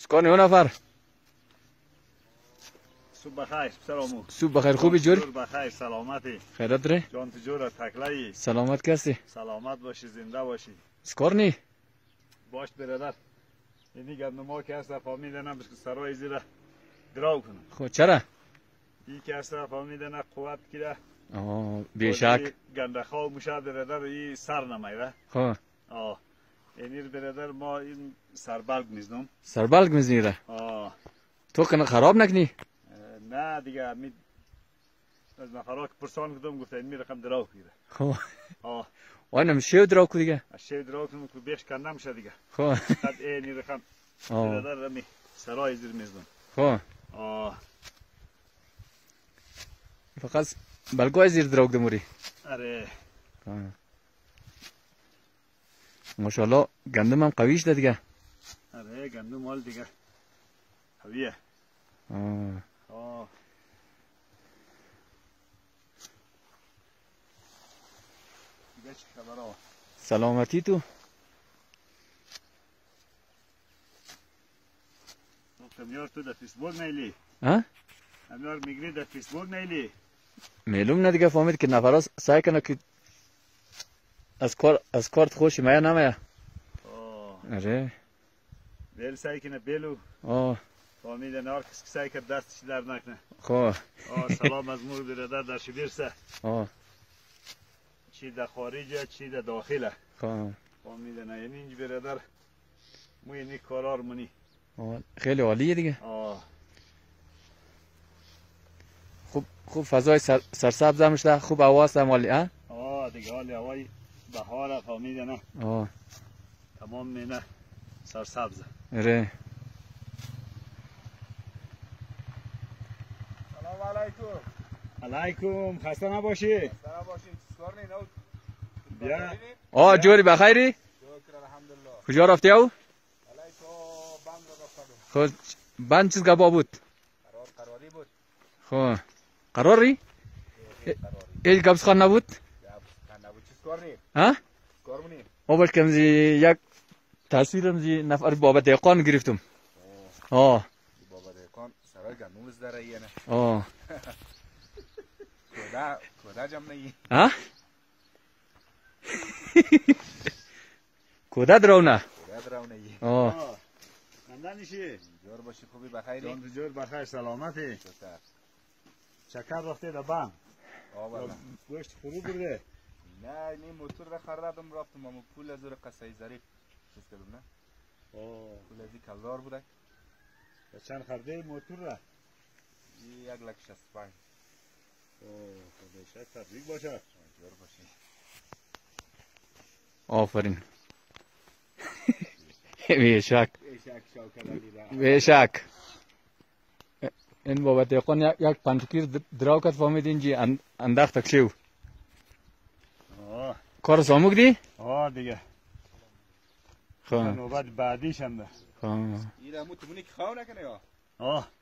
سکانی اون نفر صبح بخیر سلامو صبح بخیر خوبی جوری بخیر سلامتی خیرت داره جان تجور تکلایی سلامت کسی سلامت باشی زنده باشی سکارنی باش برادر اینی گندما که هست فهمیدن بس سرای زیر دراو کنم خب چرا این که هست فهمیدن قوت کیره بیشک گندخا موشه برادر این سر نمیره خب اینی برادر ما این سربلگ میزنم سربلگ میزنیره تو کنه خراب نکنی نه دیگه می از نفرات که پرسان کدوم گفته این رقم دراو کیره خب واینم شیو دراو کو دیگه شیو دراو کنم که بیش کندم شه دیگه خب قد اینی رقم برادر رمی سرای زیر میزنم خب فقط بلگوی زیر دراو دموری اره ماشاءالله گندم هم قویش ده دیگه اره گندم مال دیگه قویه دیگه چی خبر ها سلامتی تو کمیار تو در فیسبوک نیلی کمیار میگری در فیسبوک نیلی معلوم نه دیگه فهمید که نفراس سعی کنه که از کارت خوش مایه نمایه اره بیل سعی کنه بیلو فهمید نار کسی سعی کرد دستش در نکنه خب سلام از مور برادر در شبیرسه چی در خارجه چی در داخله فهمید نه یعنی اینج برادر مو اینی کارار منی خیلی عالیه دیگه خوب فضای سرسبز هم شده خوب هواست هم عالی دیگه حالی هوای بهاره فهمیده نه تمام مینه سرسبزه اره سلام علیکم خسته نباشی بیا جوری بخیری کجا رفتی او خود بند چیز گبا بود قراری بود خب قراری ایل گبس خان نبود چیز کار نیم کار منیم اول کمزی یک تصویرم زی نفر بابا دیقان گرفتم بابا دیقان سرای گندومز داره یه نه کده جمع نگی کده درونه خندانیشی جور باشی خوبی بخیری جان جور بخیر سلامتی چکر رفته در بند گوشت فرو برده نه نیم موتور را خردم رفتم اما پول از اون قصه ظریف چیز کردم نه پول ازی کلدار بوده چند خرده موتور را 1,65,000 خدایشت تبریک باشد جور باشی آفرین بیشک بیشک این بابا دیقان یک پنجکیر دراو کد فهمید اینجی انداخت تکشیو کار ساموک دی؟ دیگه نوبت بعدیش هم ده این همون تمونی که خواه نکنه یا؟